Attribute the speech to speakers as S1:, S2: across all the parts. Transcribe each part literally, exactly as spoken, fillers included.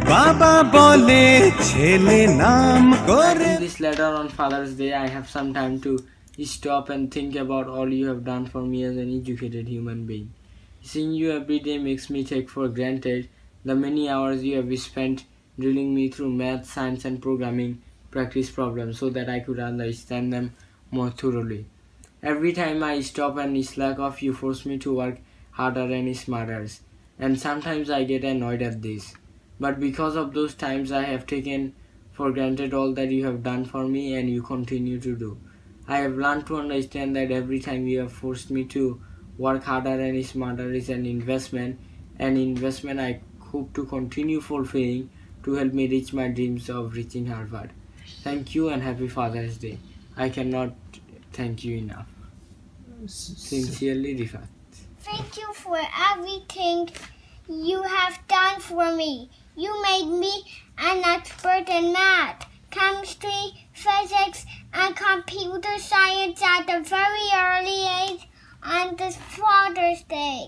S1: বাবা বলে ছেলে নাম করে।
S2: In this letter on Father's Day, I have some time to stop and think about all you have done for me as an educated human being. Seeing you every day makes me take for granted the many hours you have spent drilling me through math, science and programming practice problems so that I could understand them more thoroughly. Every time I stop and slack off, you force me to work harder and smarter, and sometimes I get annoyed at this. But because of those times, I have taken for granted all that you have done for me and you continue to do. I have learned to understand that every time you have forced me to work harder and smarter is an investment, an investment I hope to continue fulfilling to help me reach my dreams of reaching Harvard. Thank you and happy Father's Day. I cannot thank you enough. Sincerely, Rifat.
S3: Thank you for everything you have done for me. You made me an expert in math, chemistry, physics, and computer science at a very early age on this Father's Day.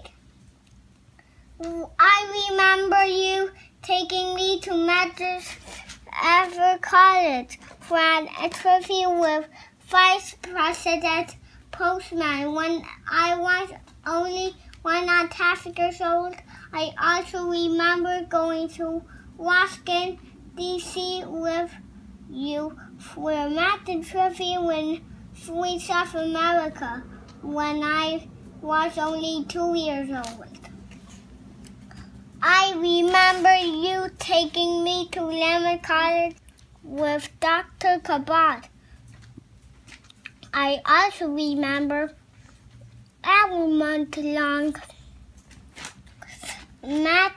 S3: I remember you taking me to Madras Ever College for an interview with Vice President Postman when I was only one and a half years old. I also remember going to Washington, D C with you for a math interview in Voice of America when I was only two years old. I remember you taking me to Lemon College with Doctor Kabat. I also remember our month-long math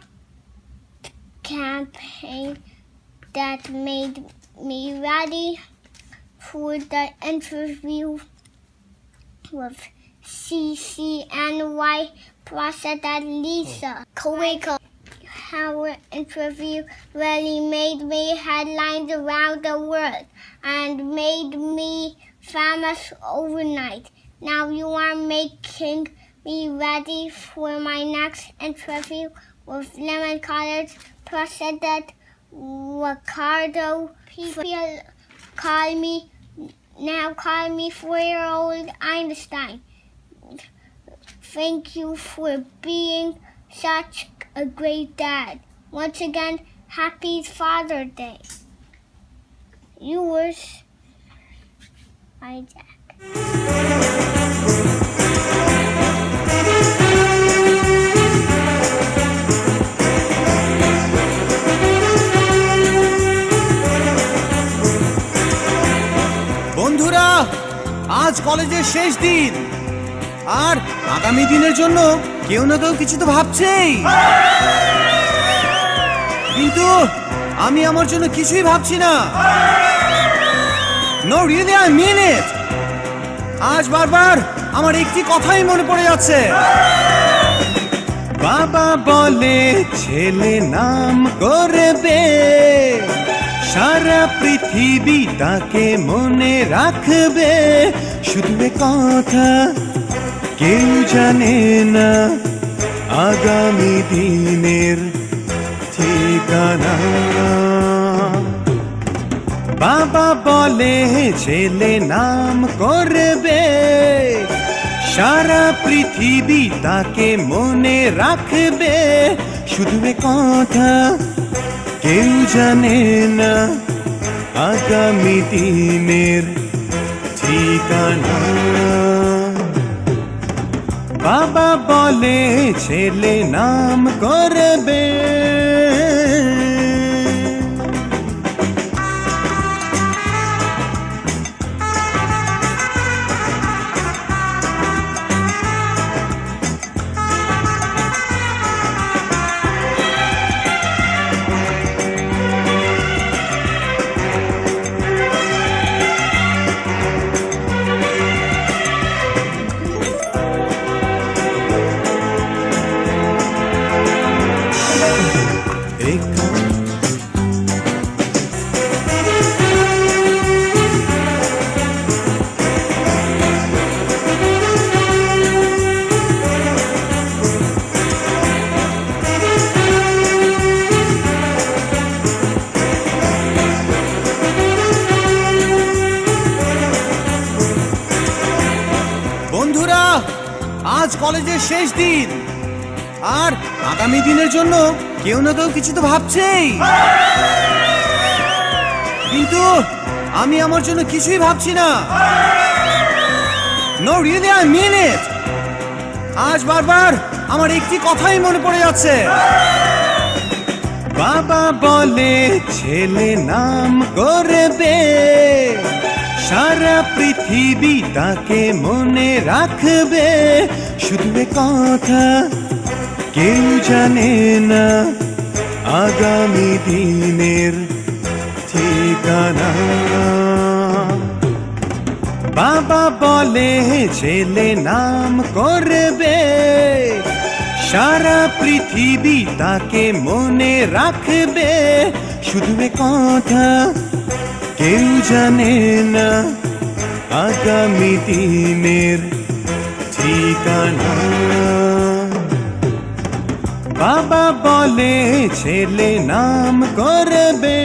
S3: campaign that made me ready for the interview with C C N Y President Lisa Kowalko. Our interview really made me headlines around the world and made me famous overnight. Now you are making me ready for my next interview with Lemon College President Ricardo. People call me, now call me four-year-old Einstein. Thank you for being such a great dad. Once again, happy Father's Day. Yours, Isaac.
S1: বন্ধুরা, আজ কলেজের শেষ দিন, আর আগামী দিনের জন্য কেউ না কেউ কিছু তো ভাবছেই, কিন্তু আমি আমার জন্য কিছুই ভাবছি না। No, really, I mean it. আজ বারবার আমার একটি কথাই মনে পড়ে যাচ্ছে। বাবা বলে ছেলে নাম করবে, সারা পৃথিবী তাকে মনে রাখবে, শুধু কথা কেউ জানে না আগামী দিনের ঠিকানা। বাবা বলে ছেলে নাম করবে, সারা পৃথিবী তাকে মনে রাখবে, শুধু কথা কেউ জানে না আগামী দিনের ঠিকানা। বাবা বলে ছেলে নাম করবে। কলেজের শেষ দিন, আর আগামী দিনের জন্য কেউ না কেউ কিছু তো ভাবছেই। কিন্তু আমি আমার জন্য কিছুই ভাবছি না। No, really, I mean it. আজ বারবার আমার একটি কথাই মনে পড়ে যাচ্ছে। বাবা বলে ছেলে নাম করবে, সারা পৃথিবী তাকে মনে রাখবে। শুধু এ কথা কেউ জানে না আগামী দিনের ঠিকানা। বাবা বলে ছেলে নাম করবে, সারা পৃথিবী তাকে মনে রাখবে। শুধু এ কথা কেউ জানে না আগামী দিনের ঠিকানা। বাবা বলে ছেলে নাম করবে।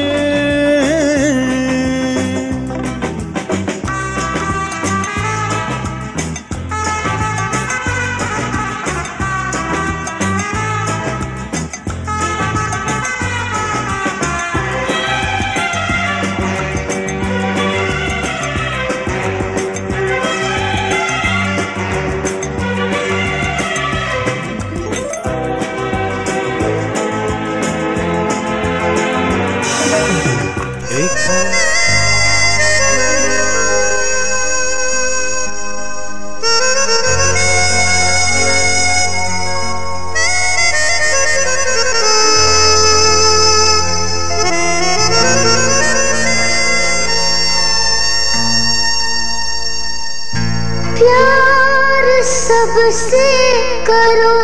S3: प्यार सबसे करो,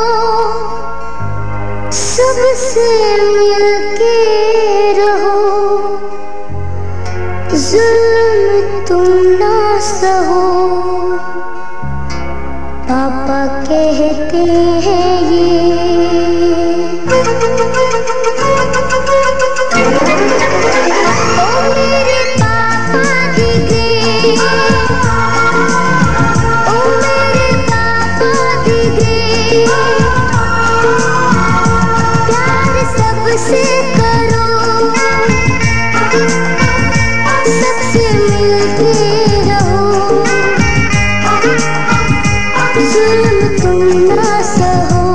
S3: सबसे मिलके रहो, जुल्म तुम ना सहो, पापा कहते हैं ये। ओ मेरे पापा दी ग्रेट, प्यार सबसे करो, सबसे मिलके रहो, जुल्म तुम ना सहो,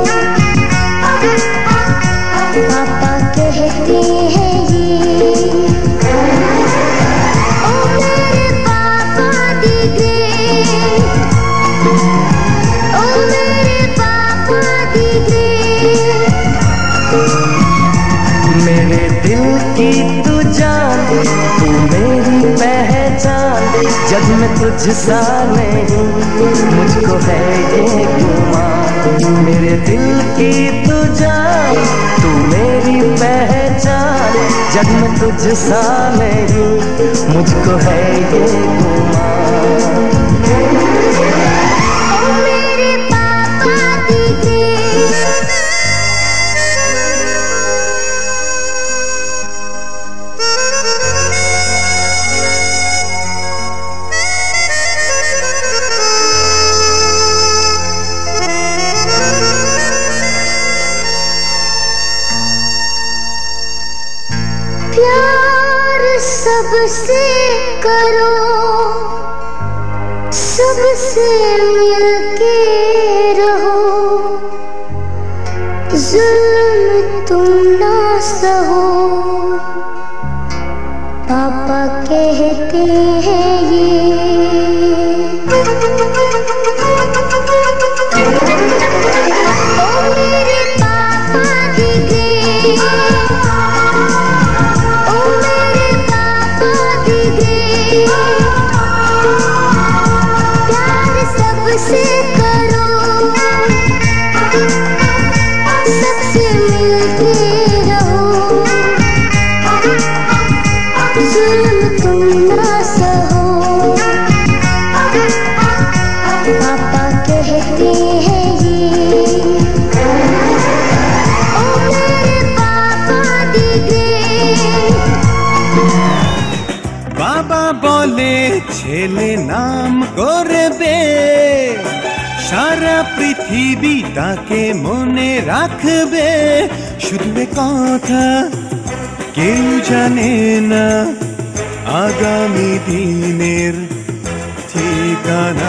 S3: पापा कहते हैं ये। ओ मेरे पापा दी ग्रेट, ओ मेरे पापा दी ग्रेट।
S4: मेरे दिल की तू जान, तू मेरी पहचान, जग में तुझसा नहीं मुझको है ये गुमान। मेरे दिल की तू जान, तू मेरी पहचान, जग में तुझसा नहीं मुझको है ये गुमान।
S3: ओ मेरे पापा दी ग्रेट। प्यार सबसे करो, सबसे मिलके रहो, जुल्म तुम ना सहो, पापा कहते हैं ये। ओ मेरे पापा दी ग्रेट, ओ मेरे पापा दी ग्रेट। प्यार सबसे करो, सबसे मिलके रहो, जुल्म तुम ना सहो, पापा कहते हैं ये। ओ मेरे पापा दी ग्रेट।
S1: বাবা বলে ছেলে নাম করবে, সারা পৃথিবী তাকে মনে রাখবে, শুধু এ কথা কেউ জানে না আগামী দিনের ঠিকানা।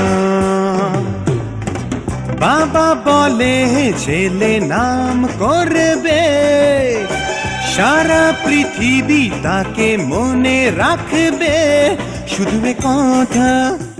S1: বাবা বলে ছেলে নাম করবে, সারা পৃথিবী তাকে মনে রাখবে, শুধু এ কথা